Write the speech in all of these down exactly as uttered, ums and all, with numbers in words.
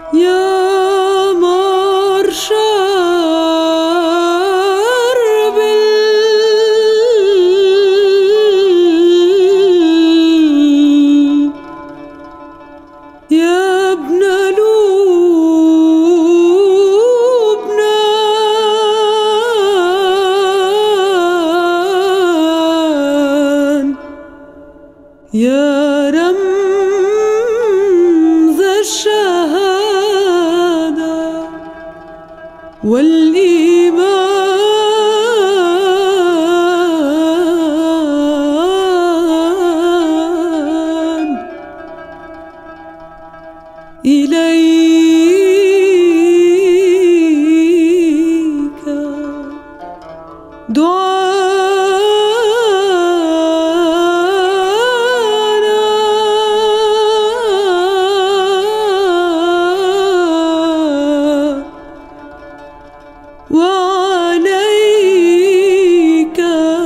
يا مارشار بال يا ابن لبنان يا رمز الشهادة والإيمان إليك دعانا وعليك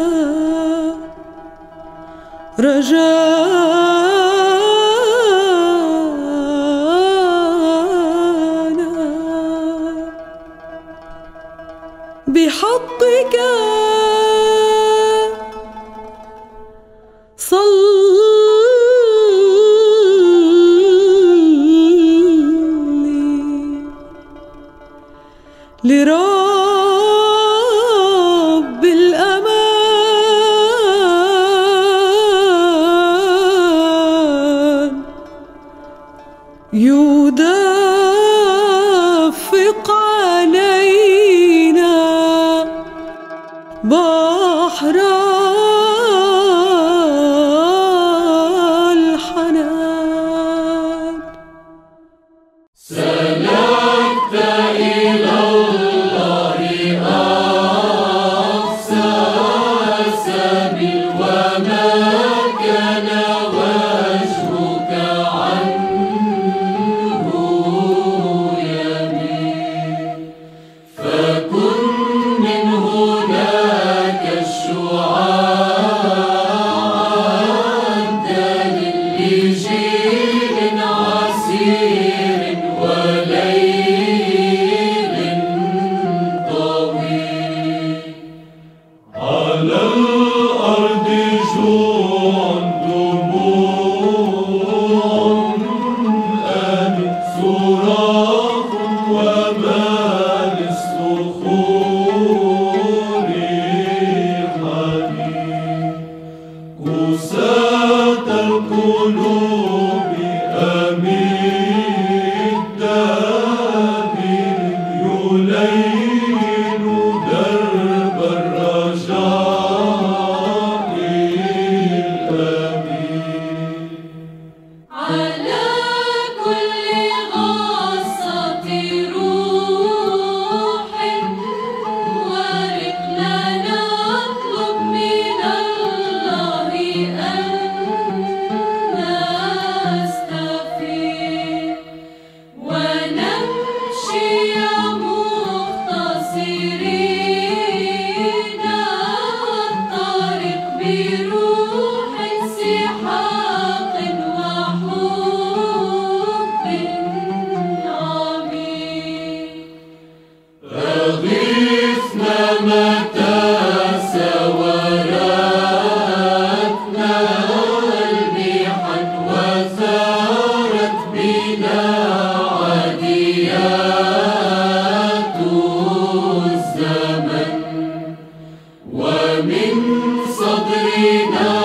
رجانا بحقك صلي لرب الأمان يدفق علينا بحر الحنان. سلكت إلى الله أقصى السبيل وما كان وجهك عنه يمين فكن من هناك الشعاع الدليل لجيل عسير وليل طويل. على الأرض جوع دموع آمن صراخ وما للصخور حنين كساة القلوب أمين دابر يلين درب الرجاء الأمين. على كل غصة روح ورقنا نطلب من الله أن نستفيد ونمشي مختصرين الطريق بروح سحاق وحب عميق. أغثنا متى سورتنا المحن وثارت بنا عاديات الزمن ومن صدرنا